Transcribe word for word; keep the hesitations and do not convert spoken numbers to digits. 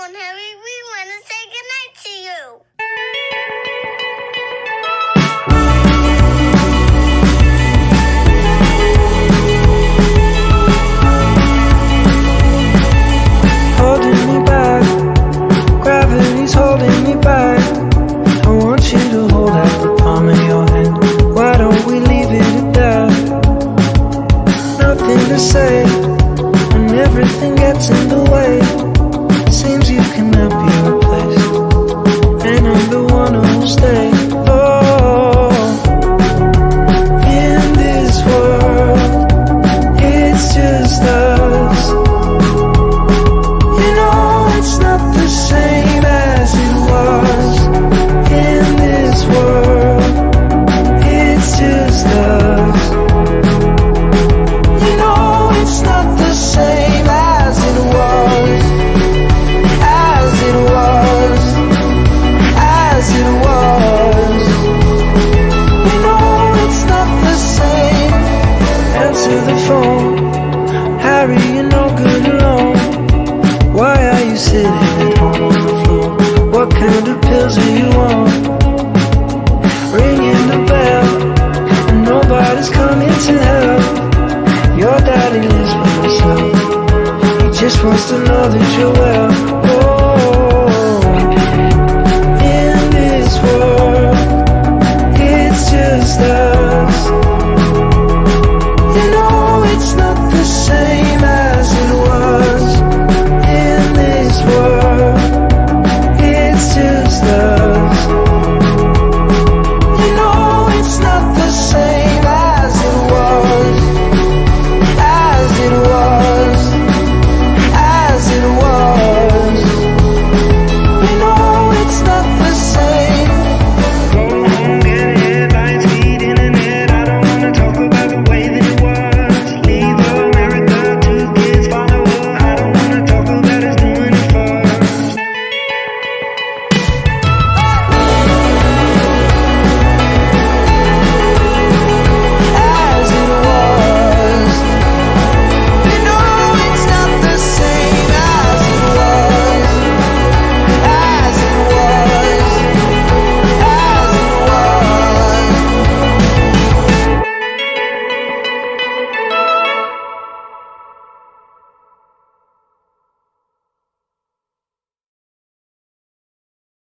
phone, Harry. We want to say goodnight to you. Holding me back, gravity's holding me back. I want you to hold out the palm of your hand. Why don't we leave it at that? Nothing to say when everything gets in the way. Seems you cannot be replaced, and I'm the one who'll stay. Oh, in this world, it's just us. You know it's not the same as it was. In this world, it's just us. You know it's not the same as it was. As it was. As it was. You know it's not the same. Answer the phone. Harry, you're no good alone. Why are you sitting at home on the floor? What kind of pills are you on? Ringing the bell, and nobody's coming to help. Your daddy lives by himself. He just wants to know that you're well.